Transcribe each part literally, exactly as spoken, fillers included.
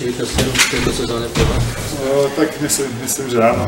víťazstiev v tejto sezóne pre vás? Tak myslím, myslím, že áno.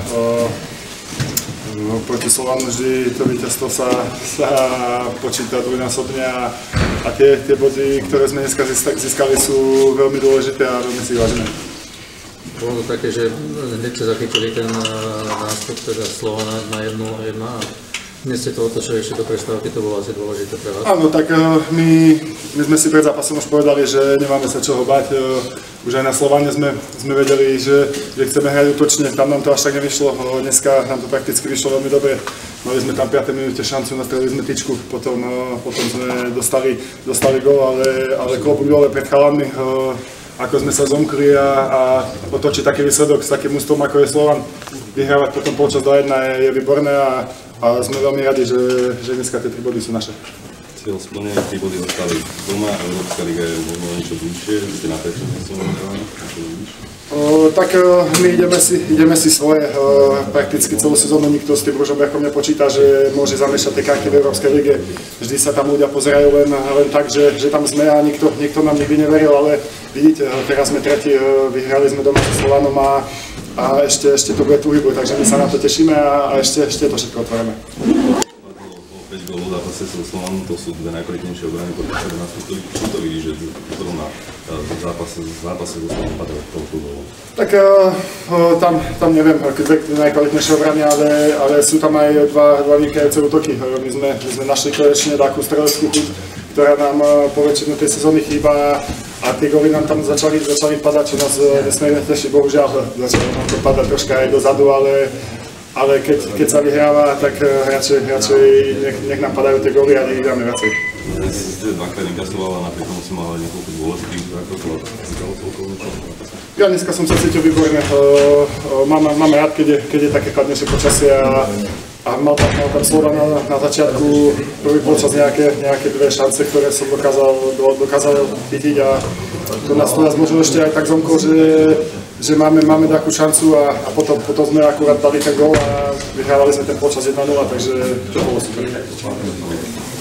Proti Slovanu vždy to víťazstvo sa, sa počíta dvojnásobne a, a tie, tie body, ktoré sme dneska získali, sú veľmi dôležité a veľmi si vážime. Bolo to také, že hneď sa zachytili ten nástup teda Slovana na jednu a jedna a dnes ste to otočili ešte do prestávky, to bolo asi dôležité pre vás. Áno, tak my, my sme si pred zápasom už povedali, že nemáme sa čoho bať. Už aj na Slovane sme, sme vedeli, že, že chceme hrať útočne, tam nám to až tak nevyšlo. Dneska nám to prakticky vyšlo veľmi dobre. Mali sme tam v piatej minúte šancu, nastrelili sme tyčku, potom, potom sme dostali, dostali gól, ale, ale klobúk dole pred chalanmi. Ako sme sa zomkli a, a otočiť taký výsledok s takým ústvom, ako je Slovan. Vyhrávať potom polčas do jedna je, je výborné a, a sme veľmi radi, že, že dneska tie tri body sú naše. Cieľ splnené, tri body ostali doma, Európska liga je možno niečo bližšie, ste na treťom mieste momentálne, niečo bližšie? Tak my ideme si, ideme si svoje, prakticky celú sezónu nikto s tým Ružomberkom nepočíta, že môže zamiešať tie karty v Európskej lige. Vždy sa tam ľudia pozerajú len, len tak, že, že tam sme a nikto, nikto nám nikdy neveril, ale vidíte, teraz sme tretí, vyhrali sme doma so Slovanom a, a ešte, ešte to bude tuhý boj, takže my sa na to tešíme a, a ešte, ešte to všetko otvoríme. päť gólov v zápase so Slovanom, to sú dve najkvalitnejšie obrany po štrnástich nastúpili. Čo to vidíš, že zrovna v zápase, v zápase so Slovanom padá toľko gólov? Tak uh, tam, tam neviem, dve najkvalitnejšie obrany, ale, ale sú tam aj dva, dva vynikajúce útoky. My sme, my sme našli konečne takú streleckú chuť, ktorá nám uh, po väčšinu tej sezóny chýba a tie góly nám tam začali, začali padať, čo nás uh, nesmierne teší. Bohužiaľ, začalo nám to padať troška aj dozadu, ale Ale keď, keď sa vyhráva, tak radšej, radšej nech, nech nám padajú tie góly a nech dáme viacej. Dnes ste dvakrát inkasoval a napriek tomu si mal aj niekoľko dôležitých základov. Získalo toľko niečo? Ja dneska som sa cítil výborne. Mám, mám rád, keď je, keď je také chladnejšie počasie a, a mal tam, mal tam Slovan na, na začiatku prvý počas nejaké, nejaké dve šance, ktoré som dokázal, dokázal chytiť a to nás to nás možno ešte aj tak zomklo, že že máme, máme takú šancu a, a potom, potom sme akurát dali ten gól a vyhrávali sme ten počas jedna nula, takže to bolo super.